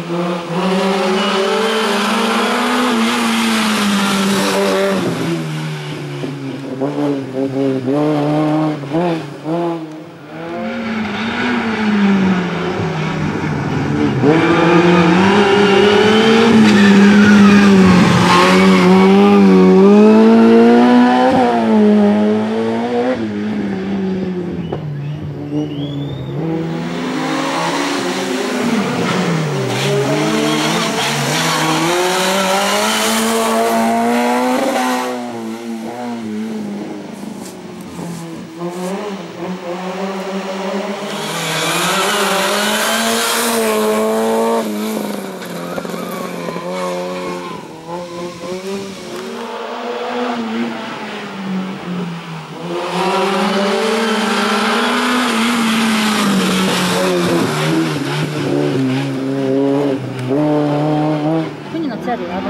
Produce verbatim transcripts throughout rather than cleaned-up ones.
Quindi non sei arrivato?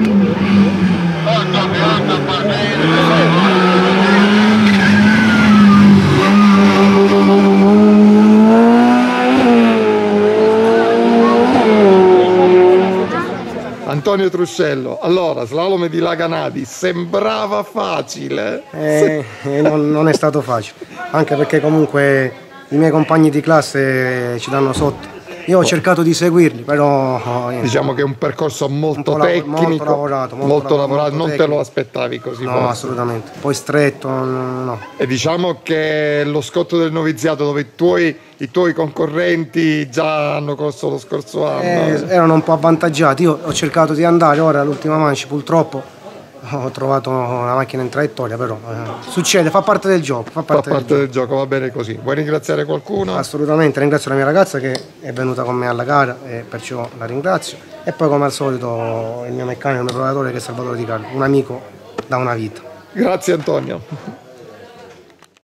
Antonio Truscello, allora, slalom di Laganadi, sembrava facile? Eh, eh, non, non è stato facile, anche perché comunque i miei compagni di classe ci danno sotto. Io ho cercato di seguirli, però oh, diciamo che è un percorso molto un tecnico, molto lavorato, molto, molto lavorato, molto non te lo aspettavi così? No, forse? assolutamente. Poi stretto, no. E diciamo che lo scotto del noviziato, dove i tuoi, i tuoi concorrenti già hanno corso lo scorso anno, Eh, erano un po' avvantaggiati. Io ho cercato di andare, ora all'ultima manche purtroppo ho trovato una macchina in traiettoria, però eh, succede, fa parte del gioco. Fa parte, fa parte del, del gioco, va bene così. Vuoi ringraziare qualcuno? Assolutamente, ringrazio la mia ragazza che è venuta con me alla gara e perciò la ringrazio. E poi come al solito il mio meccanico, il mio provatore che è Salvatore Di Carlo, un amico da una vita. Grazie Antonio.